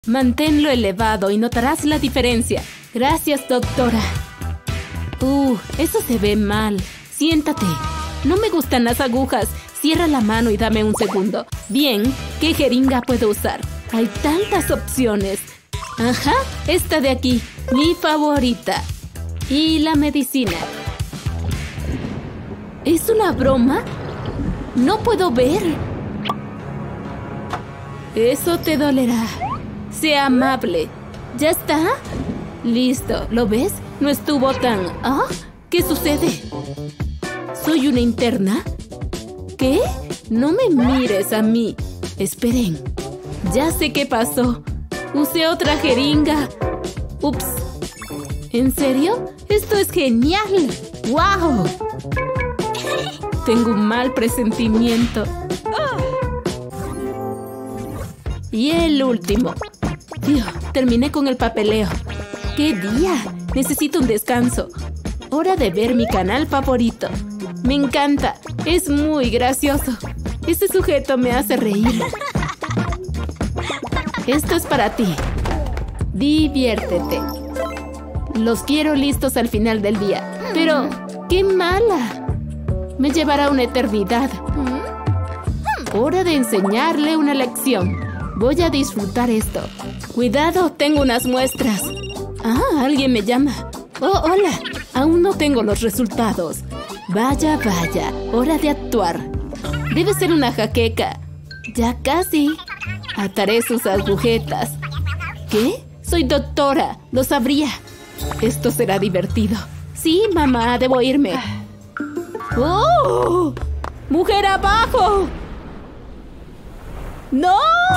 Manténlo elevado y notarás la diferencia. Gracias, doctora. Eso se ve mal. Siéntate. No me gustan las agujas. Cierra la mano y dame un segundo. Bien, ¿qué jeringa puedo usar? Hay tantas opciones. Ajá, esta de aquí. Mi favorita. Y la medicina. ¿Es una broma? No puedo ver. Eso te dolerá. Sea amable. ¿Ya está? Listo. ¿Lo ves? No estuvo tan... ¿Ah? ¿Qué sucede? ¿Soy una interna? ¿Qué? No me mires a mí. Esperen. Ya sé qué pasó. Usé otra jeringa. Ups. ¿En serio? Esto es genial. ¡Wow! Tengo un mal presentimiento. Y el último. Dios, terminé con el papeleo. ¡Qué día! Necesito un descanso. Hora de ver mi canal favorito. Me encanta. Es muy gracioso. Este sujeto me hace reír. Esto es para ti. Diviértete. Los quiero listos al final del día. Pero, ¡qué mala! Me llevará una eternidad. Hora de enseñarle una lección. Voy a disfrutar esto. Cuidado, tengo unas muestras. Alguien me llama. Oh, hola. Aún no tengo los resultados. Vaya, vaya. Hora de actuar. Debe ser una jaqueca. Ya casi. Ataré sus agujetas. ¿Qué? Soy doctora. Lo sabría. Esto será divertido. Sí, mamá, debo irme. ¡Oh! ¡Mujer abajo! ¡No!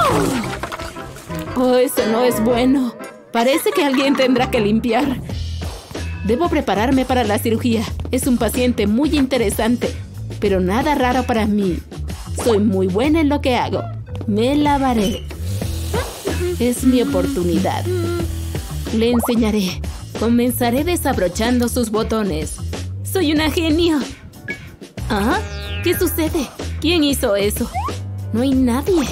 Oh, eso no es bueno. Parece que alguien tendrá que limpiar. Debo prepararme para la cirugía. Es un paciente muy interesante, pero nada raro para mí. Soy muy buena en lo que hago. Me lavaré. Es mi oportunidad. Le enseñaré. Comenzaré desabrochando sus botones. ¡Soy una genio! ¿Ah? ¿Qué sucede? ¿Quién hizo eso? No hay nadie.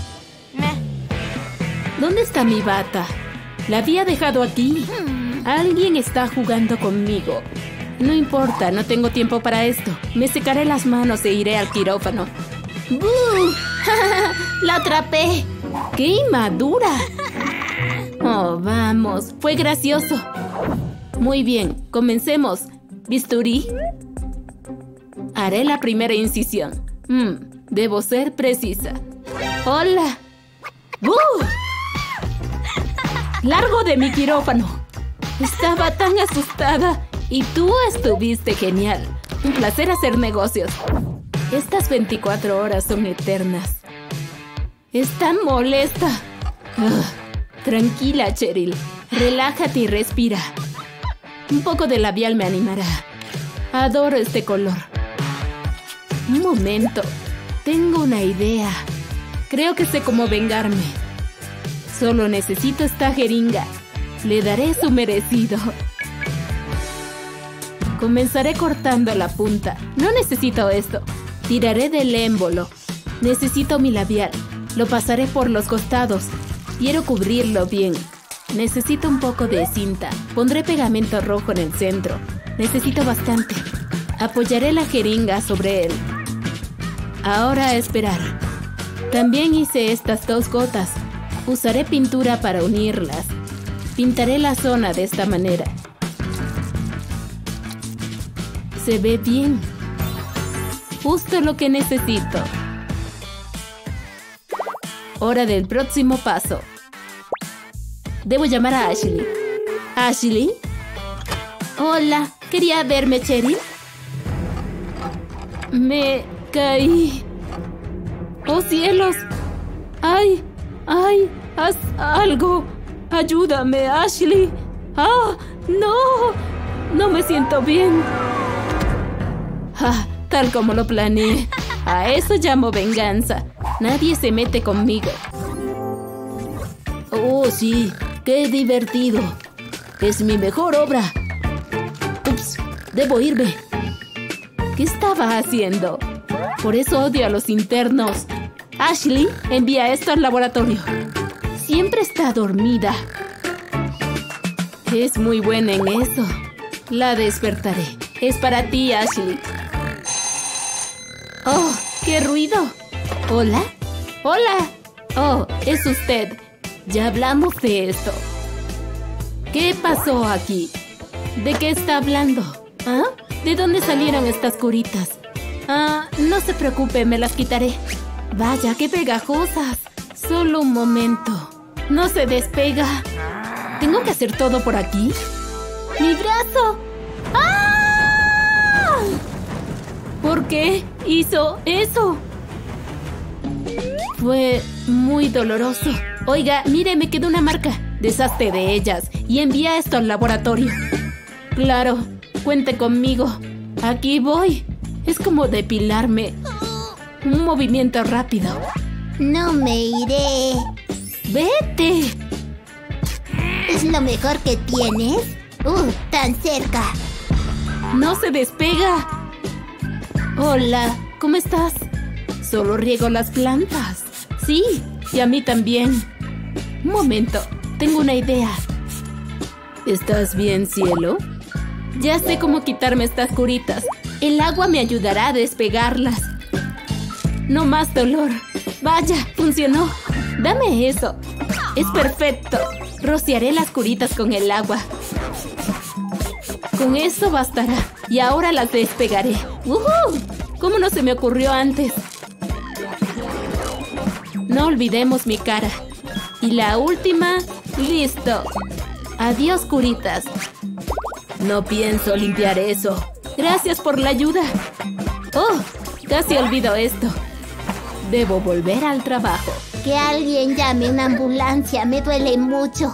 ¿Dónde está mi bata? La había dejado aquí. Alguien está jugando conmigo. No importa, no tengo tiempo para esto. Me secaré las manos e iré al quirófano. ¡Buu! ¡La atrapé! ¡Qué inmadura! Oh, vamos. Fue gracioso. Muy bien, comencemos. ¿Bisturí? Haré la primera incisión. Debo ser precisa. ¡Hola! ¡Buu! ¡Largo de mi quirófano! Estaba tan asustada. Y tú estuviste genial. Un placer hacer negocios. Estas 24 horas son eternas. Está molesta. Tranquila, Cheryl. Relájate y respira. Un poco de labial me animará. Adoro este color. Un momento. Tengo una idea. Creo que sé cómo vengarme. Solo necesito esta jeringa. Le daré su merecido. Comenzaré cortando la punta. No necesito esto. Tiraré del émbolo. Necesito mi labial. Lo pasaré por los costados. Quiero cubrirlo bien. Necesito un poco de cinta. Pondré pegamento rojo en el centro. Necesito bastante. Apoyaré la jeringa sobre él. Ahora a esperar. También hice estas 2 gotas. Usaré pintura para unirlas. Pintaré la zona de esta manera. Se ve bien. Justo lo que necesito. Hora del próximo paso. Debo llamar a Ashley. ¿Ashley? Hola, ¿quería verme, Cheryl? Me caí. ¡Oh, cielos! ¡Ay! ¡Ay! ¡Haz algo! ¡Ayúdame, Ashley! ¡Ah! ¡No! No me siento bien. Tal como lo planeé. A eso llamo venganza. Nadie se mete conmigo. Oh, sí. ¡Qué divertido! Es mi mejor obra. Ups, debo irme. ¿Qué estaba haciendo? Por eso odio a los internos. Ashley, envía esto al laboratorio. siempre está dormida. Es muy buena en eso. La despertaré. Es para ti, Ashley. ¡Oh! ¡Qué ruido! ¿Hola? ¡Hola! Oh, es usted. Ya hablamos de esto. ¿Qué pasó aquí? ¿De qué está hablando? ¿Ah? ¿De dónde salieron estas curitas? No se preocupe, me las quitaré. Vaya, qué pegajosas. Solo un momento. No se despega. ¿Tengo que hacer todo por aquí? ¡Mi brazo! ¡Ah! ¿Por qué hizo eso? Fue muy doloroso. Oiga, mire, me quedó una marca. Deshazte de ellas y envía esto al laboratorio. Claro, cuente conmigo. Aquí voy. Es como depilarme. Un movimiento rápido. No me iré. ¡Vete! ¿Es lo mejor que tienes? Tan cerca. ¡No se despega! Hola, ¿cómo estás? Solo riego las plantas. Sí, y a mí también. Un momento, tengo una idea. ¿Estás bien, cielo? Ya sé cómo quitarme estas curitas. El agua me ayudará a despegarlas. No más dolor. Vaya, funcionó. Dame eso. Es perfecto. Rociaré las curitas con el agua. Con eso bastará. Y ahora las despegaré. ¿Cómo no se me ocurrió antes? No olvidemos mi cara. Y la última, listo. Adiós, curitas. No pienso limpiar eso. Gracias por la ayuda. Oh, casi olvido esto. Debo volver al trabajo. Que alguien llame una ambulancia, me duele mucho.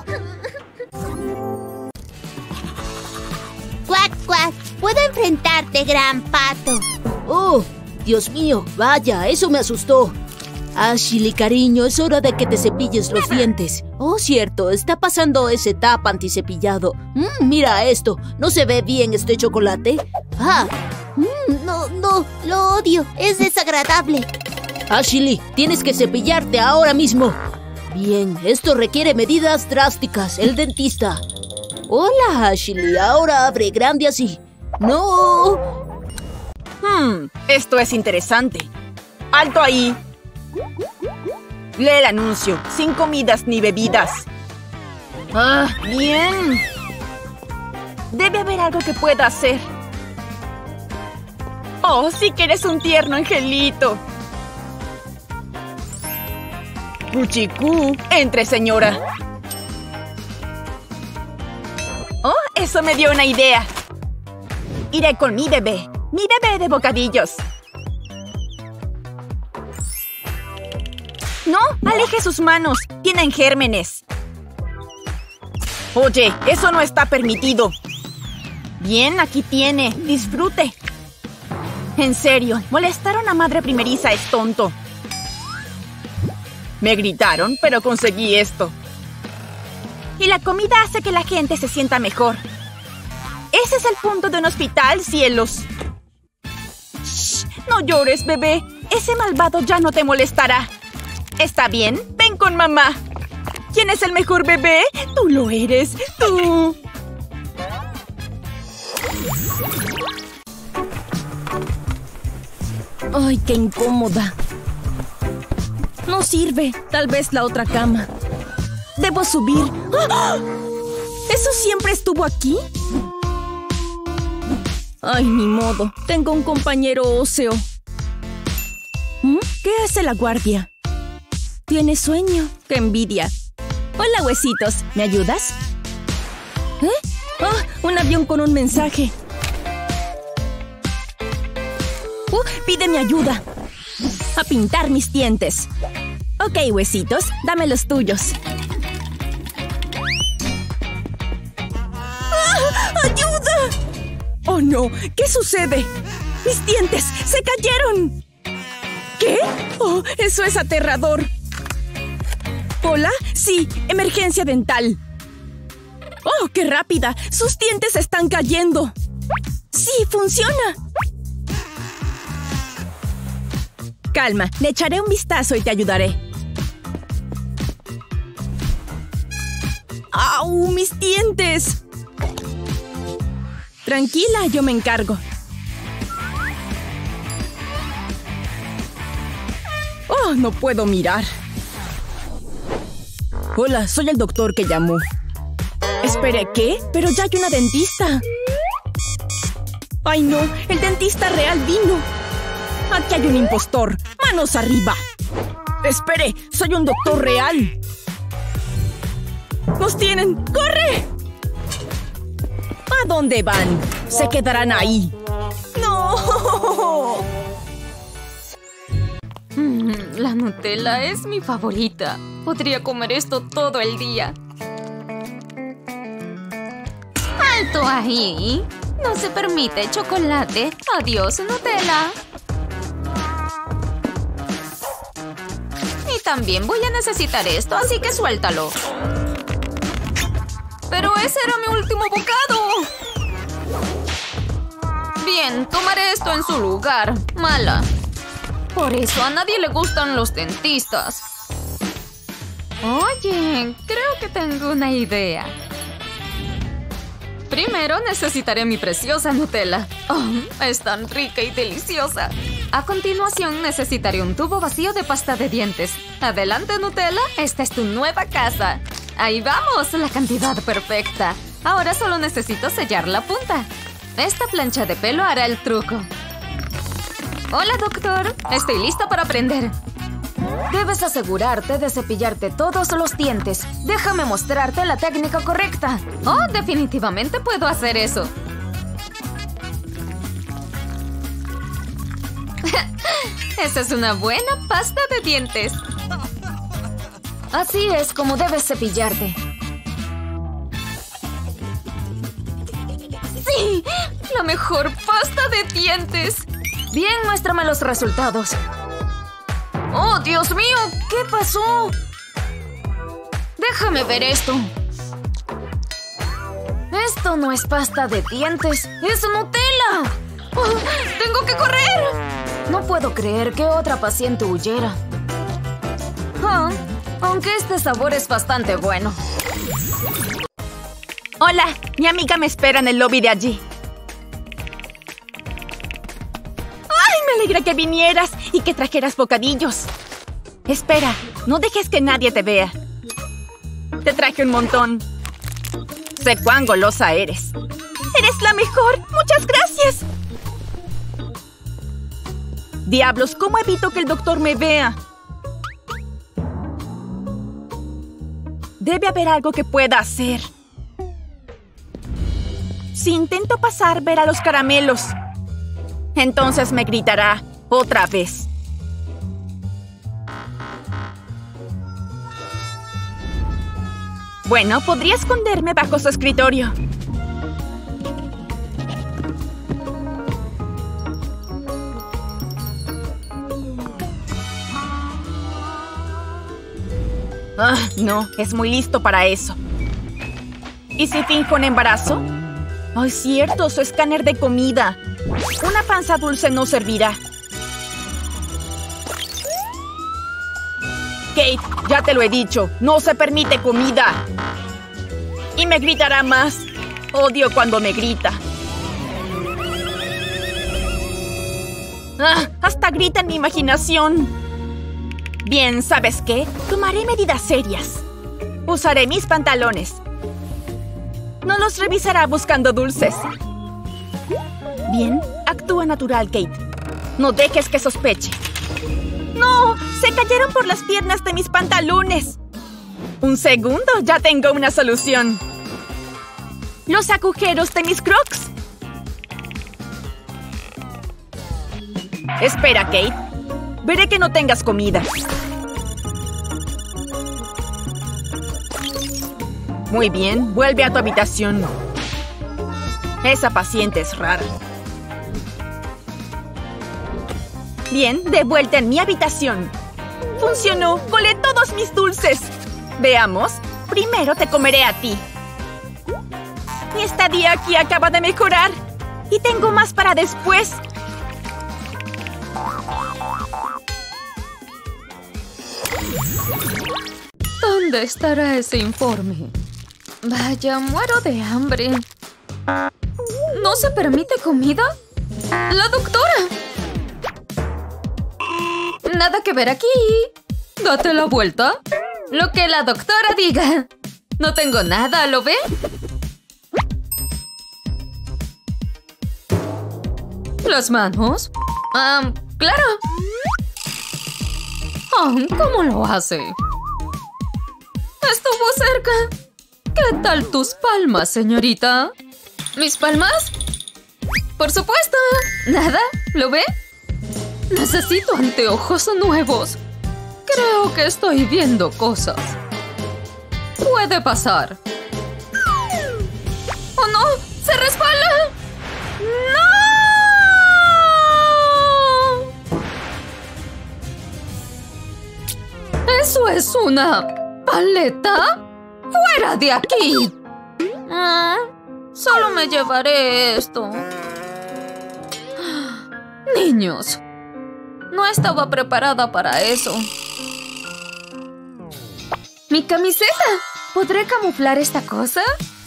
¡Cuac, cuac! ¿Puedo enfrentarte, gran pato? ¡Oh! Dios mío, vaya, eso me asustó. Ashley, cariño, es hora de que te cepilles los dientes. Oh, cierto, está pasando ese tap anticepillado. Mira esto, ¿no se ve bien este chocolate? No, lo odio, es desagradable. Ashley, tienes que cepillarte ahora mismo. Bien, esto requiere medidas drásticas. El dentista. Hola, Ashley, ahora abre grande así. ¡No! Esto es interesante. ¡Alto ahí! Lee el anuncio. Sin comidas ni bebidas. Bien. Debe haber algo que pueda hacer. Oh, sí que eres un tierno angelito. Cuchicú, entre, señora. Oh, eso me dio una idea. Iré con mi bebé de bocadillos. No, aleje sus manos. Tienen gérmenes. Oye, eso no está permitido. Bien, aquí tiene. Disfrute. En serio, molestar a una madre primeriza es tonto. Me gritaron, pero conseguí esto. Y la comida hace que la gente se sienta mejor. Ese es el punto de un hospital, cielos. Shh, no llores, bebé. Ese malvado ya no te molestará. ¿Está bien? Ven con mamá. ¿Quién es el mejor bebé? Tú lo eres. Tú. ¡Ay, qué incómoda! No sirve. Tal vez la otra cama. Debo subir. ¡Ah! ¿Eso siempre estuvo aquí? Ay, ni modo. Tengo un compañero óseo. ¿Qué hace la guardia? ¿Tiene sueño? ¡Qué envidia! Hola, huesitos. ¿Me ayudas? Un avión con un mensaje. Pide mi ayuda. A pintar mis dientes. Ok, huesitos, dame los tuyos. ¡Ayuda! ¡Oh, no! ¿Qué sucede? ¡Mis dientes se cayeron! ¿Qué? ¡Oh, eso es aterrador! ¿Hola? Sí, emergencia dental. ¡Oh, qué rápida! ¡Sus dientes están cayendo! ¡Sí, funciona! Calma, le echaré un vistazo y te ayudaré. ¡Au! ¡Mis dientes! Tranquila, yo me encargo. ¡Oh, no puedo mirar! Hola, soy el doctor que llamó. Espere, ¿qué? Pero ya hay una dentista. ¡Ay, no! ¡El dentista real vino! ¡Aquí hay un impostor! ¡Manos arriba! ¡Espere! ¡Soy un doctor real! ¡Nos tienen! ¡Corre! ¿A dónde van? ¡Se quedarán ahí! ¡No! La Nutella es mi favorita. Podría comer esto todo el día. ¡Alto ahí! No se permite chocolate. Adiós, Nutella. Y también voy a necesitar esto, así que suéltalo. ¡Pero ese era mi último bocado! Bien, tomaré esto en su lugar. Mala. Por eso a nadie le gustan los dentistas. Oye, creo que tengo una idea. Primero necesitaré mi preciosa Nutella. Oh, es tan rica y deliciosa. A continuación necesitaré un tubo vacío de pasta de dientes. Adelante, Nutella, esta es tu nueva casa. Ahí vamos, la cantidad perfecta. Ahora solo necesito sellar la punta. Esta plancha de pelo hará el truco. Hola, doctor. Estoy lista para aprender. Debes asegurarte de cepillarte todos los dientes. Déjame mostrarte la técnica correcta. Oh, definitivamente puedo hacer eso. Esa es una buena pasta de dientes. Así es como debes cepillarte. ¡Sí! ¡La mejor pasta de dientes! Bien, muéstrame los resultados. ¡Oh, Dios mío! ¿Qué pasó? Déjame ver esto. Esto no es pasta de dientes, es Nutella. ¡Oh, ¡tengo que correr! No puedo creer que otra paciente huyera. Ah, aunque este sabor es bastante bueno. Hola, mi amiga me espera en el lobby de allí. ¡Ay, me alegra que vinieras y que trajeras bocadillos! Espera, no dejes que nadie te vea. Te traje un montón. Sé cuán golosa eres. ¡Eres la mejor! ¡Muchas gracias! ¡Diablos! ¿Cómo evito que el doctor me vea? Debe haber algo que pueda hacer. Si intento pasar, verá los caramelos. Entonces me gritará otra vez. Bueno, podría esconderme bajo su escritorio. Ah, no, es muy listo para eso. ¿Y si finjo un embarazo? ¡Ay, cierto! Su escáner de comida. Una panza dulce no servirá. Kate, ya te lo he dicho. No se permite comida. Y me gritará más. Odio cuando me grita. ¡Ah! Hasta grita en mi imaginación. Bien, ¿sabes qué? Tomaré medidas serias. Usaré mis pantalones. No los revisará buscando dulces. Bien, actúa natural, Kate. No dejes que sospeche. ¡No! ¡Se cayeron por las piernas de mis pantalones! Un segundo, ya tengo una solución. Los agujeros de mis Crocs. Espera, Kate. Veré que no tengas comida. Muy bien, vuelve a tu habitación. Esa paciente es rara. Bien, de vuelta en mi habitación. ¡Funcionó! ¡Colé todos mis dulces! Veamos. Primero te comeré a ti. Mi estadía aquí acaba de mejorar. Y tengo más para después. ¿Dónde estará ese informe? Vaya, muero de hambre. ¿No se permite comida? ¡La doctora! Nada que ver aquí. Date la vuelta. Lo que la doctora diga. No tengo nada, ¿lo ve? ¿Las manos? Claro. ¿Cómo lo hace? Estuvo cerca. ¿Qué tal tus palmas, señorita? ¿Mis palmas? Por supuesto. ¿Nada? ¿Lo ve? Necesito anteojos nuevos. Creo que estoy viendo cosas. Puede pasar. ¡Oh, no! ¡Se resbala! ¡No! ¿Eso es una paleta? ¡Fuera de aquí! Solo me llevaré esto. Niños, no estaba preparada para eso. ¡Mi camiseta! ¿Podré camuflar esta cosa?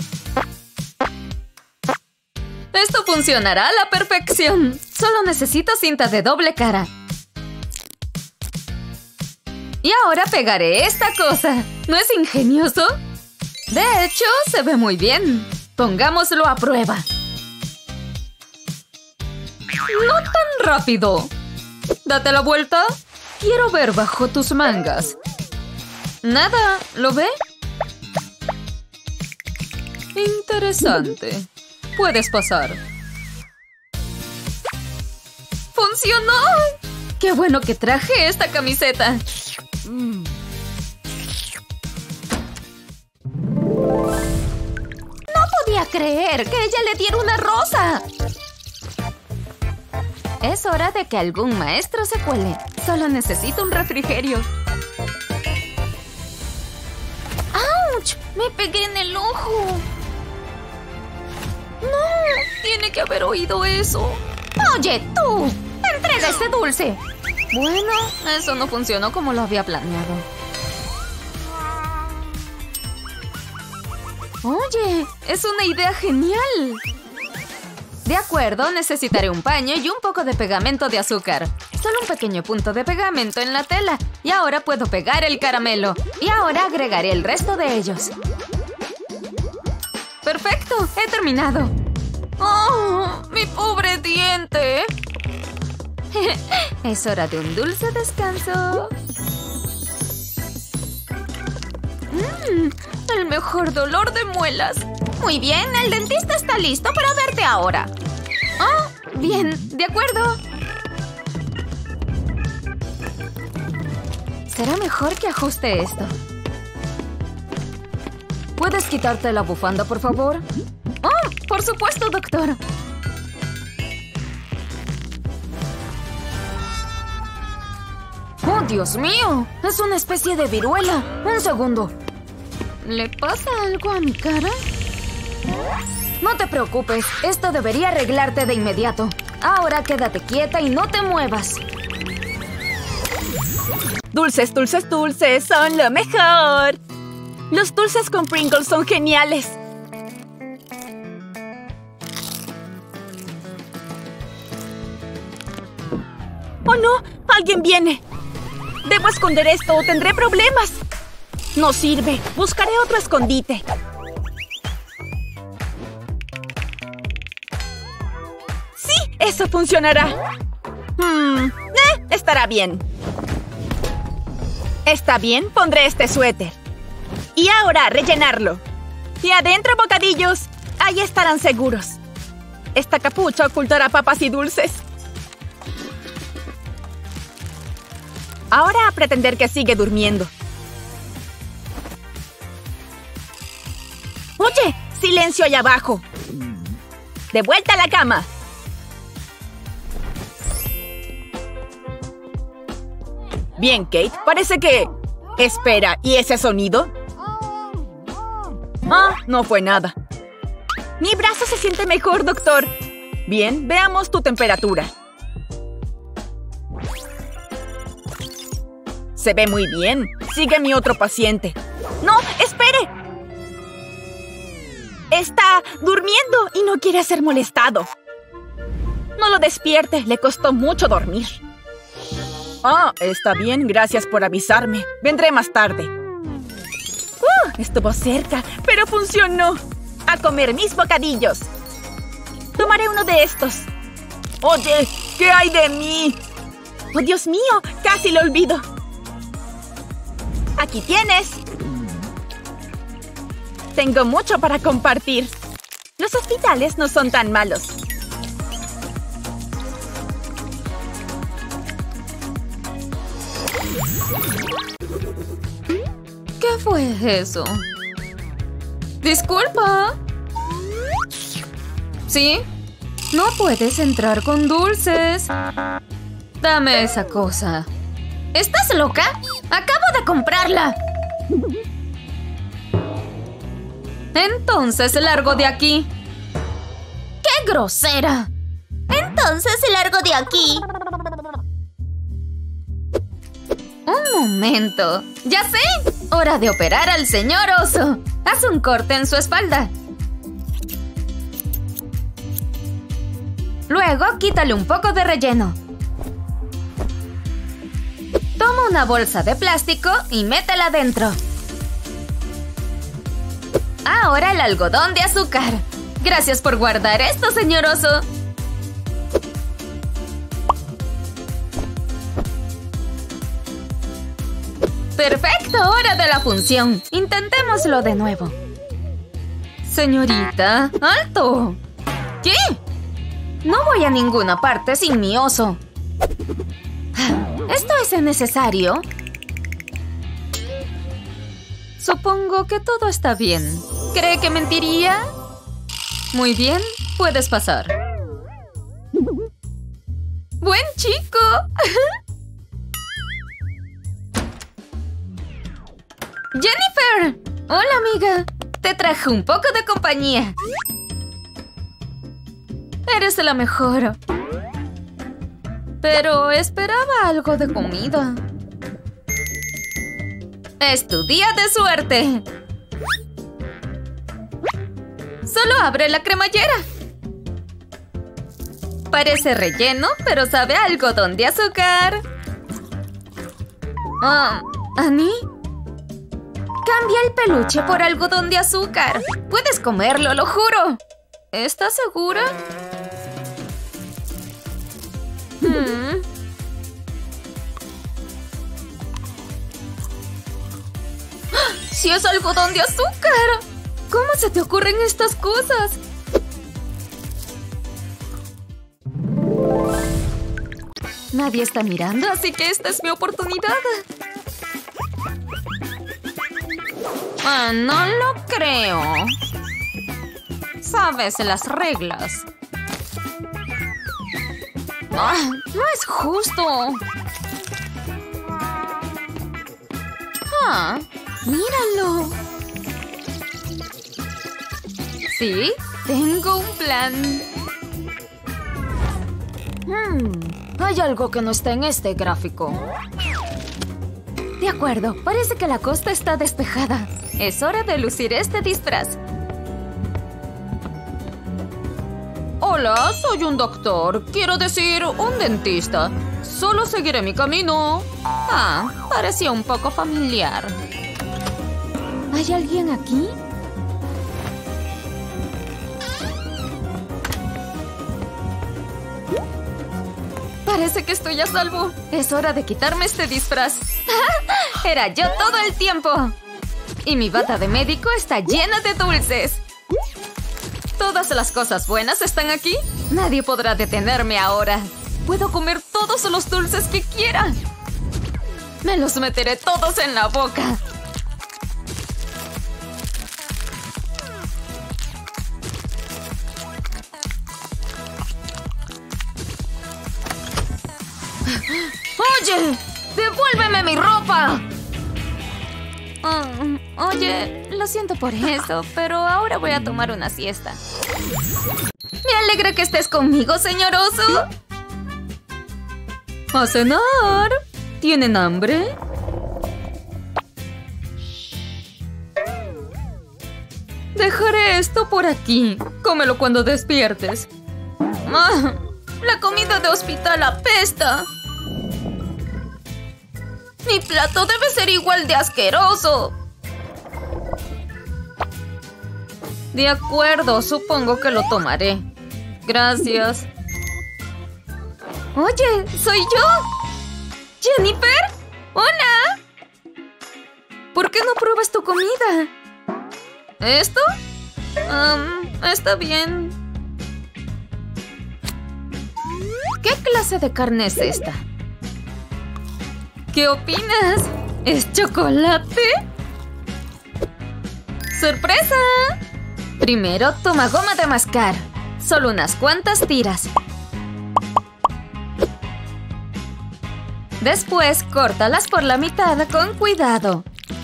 Esto funcionará a la perfección. Solo necesito cinta de doble cara. Y ahora pegaré esta cosa. ¿No es ingenioso? De hecho, se ve muy bien. Pongámoslo a prueba. ¡No tan rápido! Date la vuelta. Quiero ver bajo tus mangas. Nada, ¿lo ve? Interesante. Puedes pasar. ¡Funcionó! ¡Qué bueno que traje esta camiseta! No podía creer que ella le diera una rosa. Es hora de que algún maestro se cuele. Solo necesito un refrigerio. ¡Auch! Me pegué en el ojo. ¡No! Tiene que haber oído eso. ¡Oye, tú! ¡Entrega este dulce! Bueno, eso no funcionó como lo había planeado. Oye, es una idea genial. De acuerdo, necesitaré un paño y un poco de pegamento de azúcar. Solo un pequeño punto de pegamento en la tela. Y ahora puedo pegar el caramelo. Y ahora agregaré el resto de ellos. ¡Perfecto! ¡He terminado! ¡Oh! ¡Mi pobre diente! Es hora de un dulce descanso. El mejor dolor de muelas. Muy bien, el dentista está listo para verte ahora. Oh, bien, de acuerdo. Será mejor que ajuste esto. ¿Puedes quitarte la bufanda, por favor? Oh, por supuesto, doctor. ¡Oh, Dios mío! ¡Es una especie de viruela! ¡Un segundo! ¿Le pasa algo a mi cara? No te preocupes. Esto debería arreglarte de inmediato. Ahora quédate quieta y no te muevas. Dulces, dulces, dulces son lo mejor. Los dulces con Pringles son geniales. ¡Oh, no! ¡Alguien viene! Debo esconder esto o tendré problemas. No sirve. Buscaré otro escondite. ¡Sí! ¡Eso funcionará! Estará bien. Está bien, pondré este suéter. Y ahora, rellenarlo. Y adentro, bocadillos. Ahí estarán seguros. Esta capucha ocultará papas y dulces. Ahora a pretender que sigue durmiendo. ¡Oye! ¡Silencio allá abajo! ¡De vuelta a la cama! Bien, Kate. Parece que... Espera, ¿y ese sonido? Ah, no fue nada. Mi brazo se siente mejor, doctor. Bien, veamos tu temperatura. Se ve muy bien. Sigue mi otro paciente. ¡No! ¡Espere! Está durmiendo y no quiere ser molestado. No lo despierte, le costó mucho dormir. Ah, está bien, gracias por avisarme. Vendré más tarde. Estuvo cerca, pero funcionó. A comer mis bocadillos. Tomaré uno de estos. Oye, ¿qué hay de mí? ¡Oh, Dios mío! Casi lo olvido. Aquí tienes. Tengo mucho para compartir. Los hospitales no son tan malos. ¿Qué fue eso? Disculpa. ¿Sí? No puedes entrar con dulces. Dame esa cosa. ¿Estás loca? Acabo de comprarla. Entonces largo de aquí. ¡Qué grosera! Entonces largo de aquí. Un momento. ¡Ya sé! Hora de operar al señor oso. Haz un corte en su espalda. Luego quítale un poco de relleno. Toma una bolsa de plástico y métela dentro. Ahora el algodón de azúcar. Gracias por guardar esto, señor oso. ¡Perfecto! ¡Hora de la función! Intentémoslo de nuevo. Señorita, ¡alto! ¿Qué? No voy a ninguna parte sin mi oso. ¿Esto es innecesario? Supongo que todo está bien. ¿Cree que mentiría? Muy bien, puedes pasar. ¡Buen chico! ¡Jennifer! Hola, amiga. Te traje un poco de compañía. Eres la mejor. Pero esperaba algo de comida. Es tu día de suerte. Solo abre la cremallera. Parece relleno, pero sabe a algodón de azúcar. ¿Annie? Cambia el peluche por algodón de azúcar. Puedes comerlo, lo juro. ¿Estás segura? ¡Sí es algodón de azúcar! ¿Cómo se te ocurren estas cosas? Nadie está mirando, así que esta es mi oportunidad. No lo creo. Sabes las reglas. No es justo. Míralo. Sí, tengo un plan. Hay algo que no está en este gráfico. De acuerdo, parece que la costa está despejada. Es hora de lucir este disfraz. Hola, soy un doctor. Quiero decir, un dentista. Solo seguiré mi camino. Parecía un poco familiar. ¿Hay alguien aquí? Parece que estoy a salvo. Es hora de quitarme este disfraz. Era yo todo el tiempo. Y mi bata de médico está llena de dulces. ¿Todas las cosas buenas están aquí? Nadie podrá detenerme ahora. Puedo comer todos los dulces que quiera. Me los meteré todos en la boca. ¡Oye! ¡Devuélveme mi ropa! Oye, lo siento por eso, pero ahora voy a tomar una siesta. Me alegra que estés conmigo, señor oso. ¡A cenar! ¿Tienen hambre? Dejaré esto por aquí. Cómelo cuando despiertes. ¡Ah! La comida de hospital apesta. Mi plato debe ser igual de asqueroso. De acuerdo, supongo que lo tomaré. Gracias. Oye, ¿soy yo? ¿Jennifer? ¡Hola! ¿Por qué no pruebas tu comida? ¿Esto? Está bien. ¿Qué clase de carne es esta? ¿Qué opinas? ¿Es chocolate? ¡Sorpresa! Primero, toma goma de mascar. Solo unas cuantas tiras. Después, córtalas por la mitad con cuidado.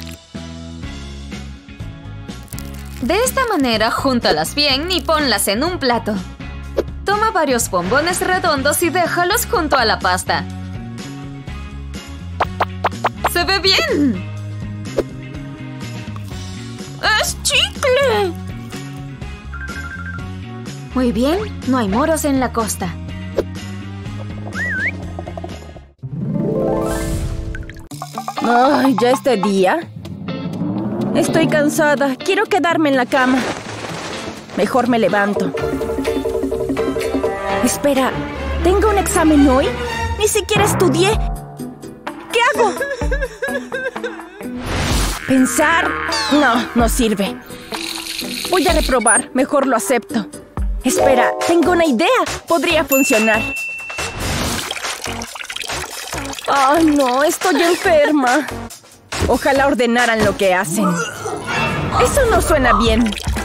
De esta manera, júntalas bien y ponlas en un plato. Toma varios bombones redondos y déjalos junto a la pasta. ¡Se ve bien! ¡Es chicle! Muy bien, no hay moros en la costa. Ay, ¿ya es de día? Estoy cansada. Quiero quedarme en la cama. Mejor me levanto. Espera, ¿tengo un examen hoy? Ni siquiera estudié. ¿Qué hago? ¿Pensar? No, no sirve. Voy a reprobar. Mejor lo acepto. Espera, tengo una idea. Podría funcionar. ¡Ay, no! Estoy enferma. Ojalá ordenaran lo que hacen. Eso no suena bien.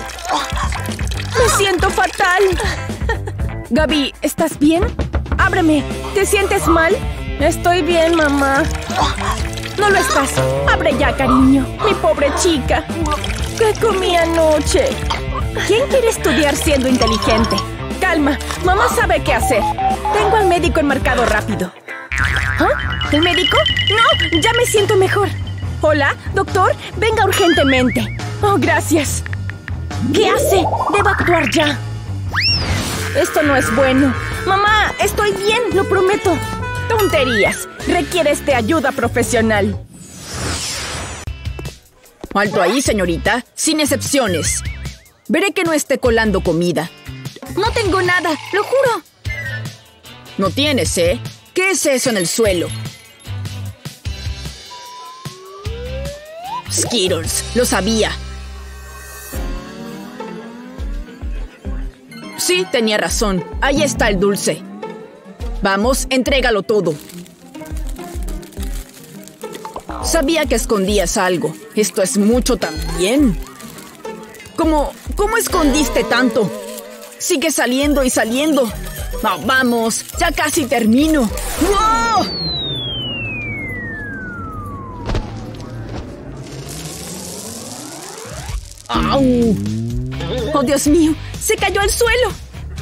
Me siento fatal. Gaby, ¿estás bien? Ábreme. ¿Te sientes mal? Estoy bien, mamá. No lo estás. Abre ya, cariño. Mi pobre chica. ¿Qué comí anoche? ¿Quién quiere estudiar siendo inteligente? Calma. Mamá sabe qué hacer. Tengo al médico enmarcado rápido. ¿Ah? ¿El médico? ¡No! ¡Ya me siento mejor! Hola, doctor. Venga urgentemente. Oh, gracias. ¿Qué hace? Debo actuar ya. Esto no es bueno. Mamá, estoy bien, lo prometo. Tonterías. Requieres de ayuda profesional. Alto ahí, señorita. Sin excepciones. Veré que no esté colando comida. No tengo nada, lo juro. No tienes, ¿eh? ¿Qué es eso en el suelo? Skittles, lo sabía. Sí, tenía razón. Ahí está el dulce. Vamos, entrégalo todo. Sabía que escondías algo. Esto es mucho también. ¿Cómo escondiste tanto? Sigue saliendo y saliendo. Oh, vamos, ya casi termino. ¡Wow! ¡Au! ¡Oh, Dios mío! ¡Se cayó al suelo!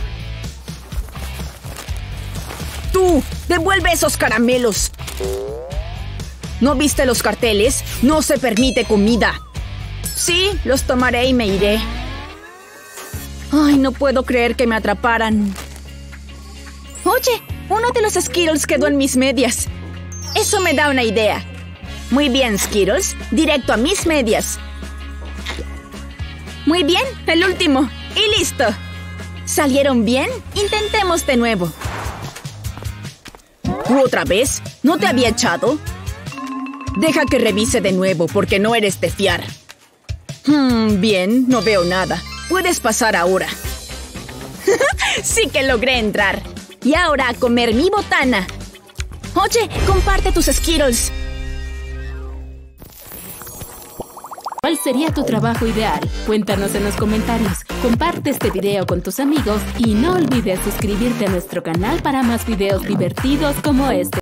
¡Tú! ¡Devuelve esos caramelos! ¿No viste los carteles? ¡No se permite comida! Sí, los tomaré y me iré. Ay, no puedo creer que me atraparan. Oye, uno de los Skittles quedó en mis medias. Eso me da una idea. Muy bien, Skittles. Directo a mis medias. Muy bien, el último. Y listo. ¿Salieron bien? Intentemos de nuevo. ¿Otra vez? ¿No te había echado? Deja que revise de nuevo, porque no eres de fiar. Bien, no veo nada. Puedes pasar ahora. Sí que logré entrar. Y ahora a comer mi botana. Oye, comparte tus Skittles. ¿Cuál sería tu trabajo ideal? Cuéntanos en los comentarios. Comparte este video con tus amigos y no olvides suscribirte a nuestro canal para más videos divertidos como este.